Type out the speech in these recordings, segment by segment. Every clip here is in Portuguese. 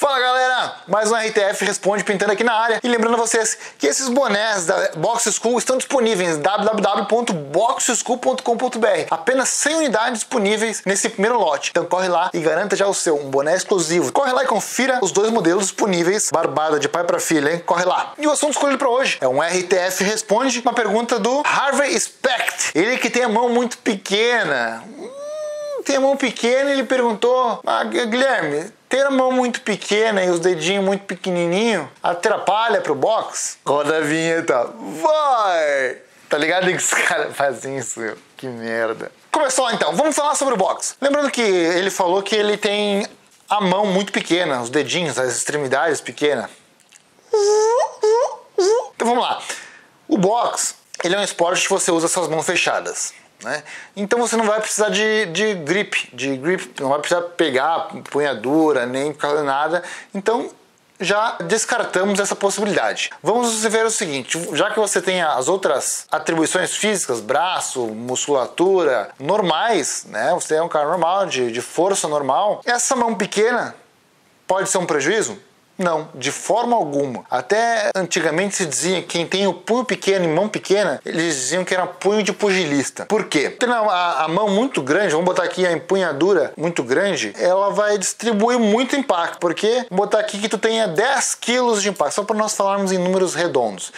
Fala galera, mais um RTF Responde pintando aqui na área e lembrando a vocês que esses bonés da Box School estão disponíveis em www.boxschool.com.br. Apenas 100 unidades disponíveis nesse primeiro lote, então corre lá e garanta já o seu, um boné exclusivo. Corre lá e confira os dois modelos disponíveis, barbada de pai para filha, hein? Corre lá. E o assunto escolhido para hoje é um RTF Responde, uma pergunta do Harvey Specht, ele que tem a mão muito pequena. Tem a mão pequena e ele perguntou: Guilherme, ter a mão muito pequena e os dedinhos muito pequenininho atrapalha pro box? Roda a vinheta, vai! Tá ligado que os caras fazem isso, meu? Que merda. Começou lá então, vamos falar sobre o box. Lembrando que ele falou que ele tem a mão muito pequena, os dedinhos, as extremidades pequenas. Então vamos lá. O box, ele é um esporte que você usa suas mãos fechadas, né? Então você não vai precisar de grip, não vai precisar pegar empunhadura, nem fazer nada. Então já descartamos essa possibilidade. Vamos ver o seguinte: já que você tem as outras atribuições físicas, braço, musculatura normais, né? Você é um cara normal, de força normal. Essa mão pequena pode ser um prejuízo? Não, de forma alguma. Até antigamente se dizia que quem tem o punho pequeno e mão pequena, eles diziam que era punho de pugilista. Por quê? Porque a mão muito grande, vamos botar aqui a empunhadura muito grande, ela vai distribuir muito impacto. Porque vou botar aqui que tu tenha 10 quilos de impacto, só para nós falarmos em números redondos.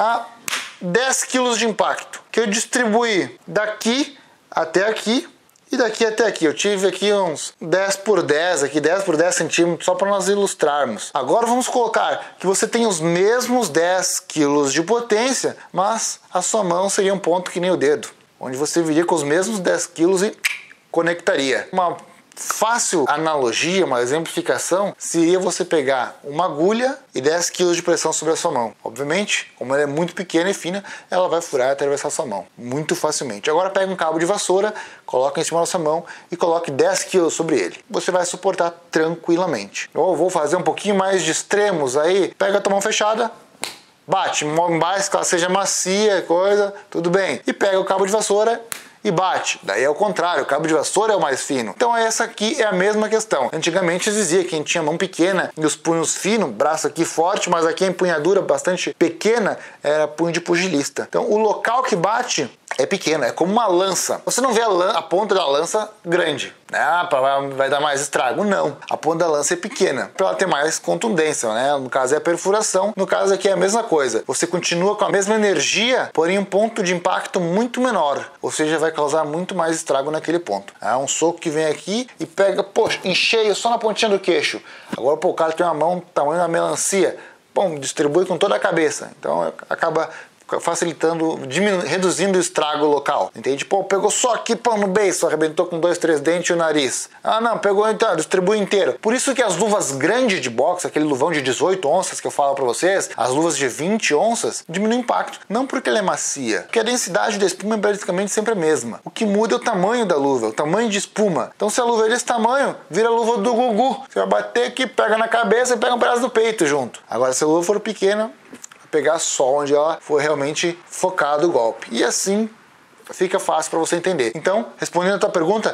10 quilos de impacto, que eu distribuí daqui até aqui, e daqui até aqui. Eu tive aqui uns 10 por 10, aqui 10 por 10 centímetros, só para nós ilustrarmos. Agora vamos colocar que você tem os mesmos 10 quilos de potência, mas a sua mão seria um ponto que nem o dedo, onde você viria com os mesmos 10 quilos e conectaria. Uma fácil analogia, uma exemplificação, seria você pegar uma agulha e 10 kg de pressão sobre a sua mão. Obviamente, como ela é muito pequena e fina, ela vai furar e atravessar a sua mão muito facilmente. Agora pega um cabo de vassoura, coloca em cima da sua mão e coloque 10 kg sobre ele. Você vai suportar tranquilamente. Ou vou fazer um pouquinho mais de extremos aí, pega a tua mão fechada, bate, mais que ela seja macia, coisa, tudo bem. E pega o cabo de vassoura e bate. Daí é o contrário, o cabo de vassoura é o mais fino. Então essa aqui é a mesma questão. Antigamente dizia que quem tinha mão pequena e os punhos finos, braço aqui forte, mas aqui a empunhadura bastante pequena, era punho de pugilista. Então o local que bate é pequeno, é como uma lança. Você não vê a ponta da lança grande, né? Vai dar mais estrago. Não, a ponta da lança é pequena, para ela ter mais contundência, né? No caso é a perfuração, no caso aqui é a mesma coisa. Você continua com a mesma energia, porém um ponto de impacto muito menor, ou seja, vai causar muito mais estrago naquele ponto. Um soco que vem aqui e pega, poxa, em cheio, só na pontinha do queixo. Agora, pô, o cara tem uma mão tamanho da melancia, bom, distribui com toda a cabeça, então acaba facilitando, reduzindo o estrago local, entende? Pô, pegou só aqui, pô, no beiço, arrebentou com 2, 3 dentes e o nariz. Não, pegou então, distribui inteiro. Por isso que as luvas grandes de boxe, aquele luvão de 18 onças que eu falo pra vocês, as luvas de 20 onças, diminuem o impacto. Não porque ela é macia, porque a densidade da espuma é praticamente sempre a mesma. O que muda é o tamanho da luva, o tamanho de espuma. Então se a luva é desse tamanho, vira a luva do Gugu. Você vai bater aqui, pega na cabeça e pega um pedaço do peito junto. Agora se a luva for pequena, pegar só onde ela for realmente focado o golpe. E assim fica fácil para você entender. Então, respondendo a tua pergunta,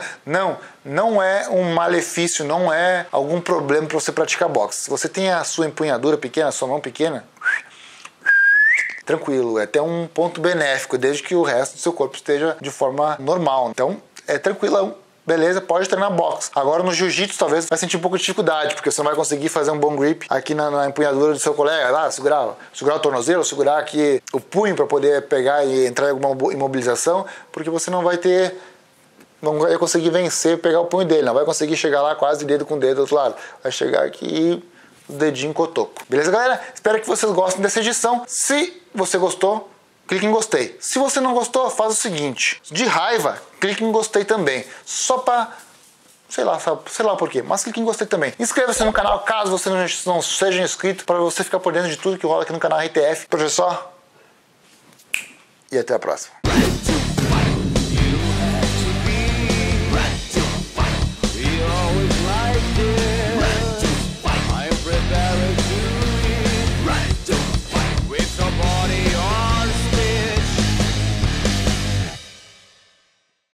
não é um malefício, não é algum problema para você praticar boxe. Se você tem a sua empunhadura pequena, a sua mão pequena, tranquilo, é até um ponto benéfico, desde que o resto do seu corpo esteja de forma normal. Então, é tranquilão. Beleza, pode treinar boxe. Agora no jiu-jitsu talvez vai sentir um pouco de dificuldade, porque você não vai conseguir fazer um bom grip aqui na empunhadura do seu colega, segurar o tornozelo, segurar aqui o punho para poder pegar e entrar em alguma imobilização, porque você não vai conseguir vencer, pegar o punho dele, não vai conseguir chegar lá quase dedo com dedo do outro lado. Vai chegar aqui e o dedinho cotoco. Beleza, galera? Espero que vocês gostem dessa edição. Se você gostou, clique em gostei. Se você não gostou, faz o seguinte: de raiva, clique em gostei também. Só pra, sei lá por quê, mas clique em gostei também. Inscreva-se no canal caso você não seja inscrito, para você ficar por dentro de tudo que rola aqui no canal RTF. Por hoje é só. E até a próxima.